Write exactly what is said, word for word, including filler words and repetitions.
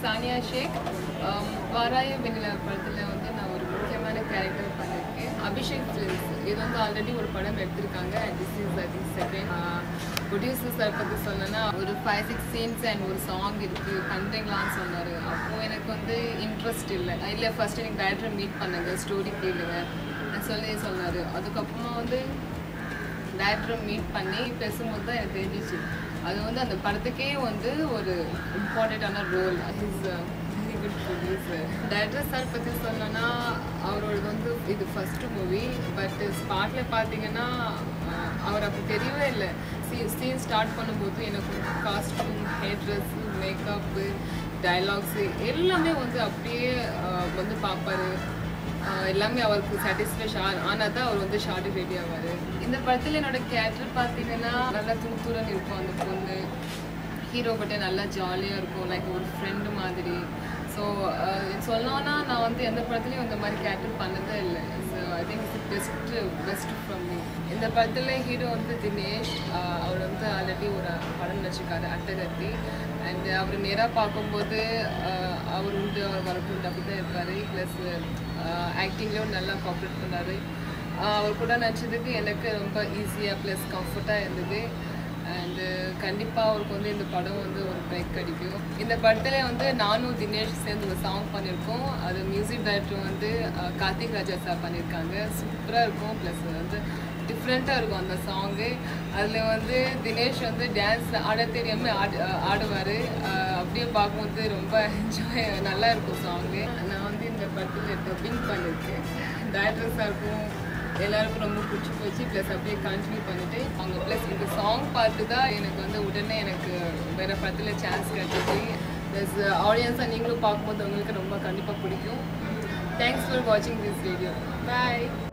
சானியா ஷேக். வாராய வெண்ணிலா படத்தில் வந்து நான் ஒரு முக்கியமான கேரக்டர் பண்ணியிருக்கேன். அபிஷேக் ஃபிலிம்ஸ் இது வந்து ஆல்ரெடி ஒரு படம் எடுத்திருக்காங்க. And this is I think second. Producer sir பற்றி சொன்னேன்னா ஒரு ஃபைவ் சிக்ஸ் சீன்ஸ் அண்ட் ஒரு சாங் இருக்குது பண்ணுறீங்களான்னு சொன்னார். அப்போது எனக்கு வந்து இன்ட்ரெஸ்ட் இல்லை இல்லை ஃபஸ்ட்டு எனக்கு டைரக்டரை மீட் பண்ணுங்க, ஸ்டோரி கேளுங்க சொல்லி சொன்னார். அதுக்கப்புறமா வந்து டைரக்டரை மீட் பண்ணி பேசும்போது தான் எனக்கு தெரிஞ்சிச்சு அது வந்து அந்த படத்துக்கே வந்து ஒரு இம்பார்ட்டண்ட்டான role. He's very good producer. Director sir பற்றி சொன்னோன்னா அவரோடது வந்து இது ஃபஸ்ட்டு மூவி. பட் ஸ்பாட்டில் பார்த்தீங்கன்னா அவர் அப்போ தெரியவே இல்லை. சீ சீன் ஸ்டார்ட் பண்ணும்போது எனக்கு costume, hair dress, makeup, dialogues எல்லாமே வந்து அப்படியே வந்து பார்ப்பார். எல்லாமே அவருக்கு சாட்டிஸ்ஃபேக்ஷன் ஆனால் தான் அவர் வந்து ஷார்ட்டுக்கு ரெடி ஆவார். இந்த படத்தில் என்னோட கேரக்டர் பார்த்தீங்கன்னா நல்லா துணுத்துறன்னு இருக்கும். அந்த பொண்ணு ஹீரோ கிட்டே நல்லா ஜாலியாக இருக்கும், லைக் ஒரு ஃப்ரெண்டு மாதிரி. ஸோ சொல்லணும்னா நான் வந்து எந்த படத்துலையும் இந்த மாதிரி கேரக்டர் பண்ணதே இல்லை. So I think it's best best from me. இந்த படத்தில் ஹீரோ வந்து தினேஷ். அவர் வந்து ஆல்ரெடி ஒரு படம் நடிச்சிருக்காரு அட்டகத்தி. அண்ட் அவர் நேராக பார்க்கும்போது அவர் உண்டு அவர் வரப்புண்டு அப்படி தான் இருப்பார். ப்ளஸ் ஆக்டிங்லேயும் நல்லா கோஆப்ரேட் பண்ணார். அவர் கூட நடிச்சதுக்கு எனக்கு ரொம்ப ஈஸியாக ப்ளஸ் கம்ஃபர்ட்டாக இருந்தது. அண்டு கண்டிப்பாக அவருக்கு வந்து இந்த படம் வந்து ஒரு பிரேக் கிடைக்கும். இந்த படத்தில் வந்து நானும் தினேஷ் சேர்ந்து ஒரு சாங் பண்ணியிருக்கோம். அது மியூசிக் டைரக்டர் வந்து கார்த்திக் ராஜா சார் பண்ணியிருக்காங்க. சூப்பராக இருக்கும். ப்ளஸ் வந்து டிஃப்ரெண்ட்டாக இருக்கும் அந்த சாங்கு. அதில் வந்து தினேஷ் வந்து டான்ஸ் ஆட தெரியாமல் ஆடு ஆடுவார். அப்படியே பார்க்கும்போது ரொம்ப என்ஜாய் நல்லா இருக்கும் சாங்கு. நான் வந்து இந்த படத்தில் டப்பிங் பண்ணியிருக்கேன். டைரக்டர் சாருக்கும் எல்லாருக்கும் ரொம்ப பிடிச்சி போச்சு. ப்ளஸ் அப்படியே கண்டினியூ பண்ணிவிட்டு அவங்க ப்ளஸ் இந்த சாங் பார்த்து தான் எனக்கு வந்து உடனே எனக்கு வேறு படத்தில் சான்ஸ் கிடச்சிச்சு. ப்ளஸ் ஆடியன்ஸாக நீங்களும் பார்க்கும்போது உங்களுக்கு ரொம்ப கண்டிப்பாக பிடிக்கும். தேங்க்ஸ் ஃபார் வாட்சிங் திஸ் வீடியோ. பாய்.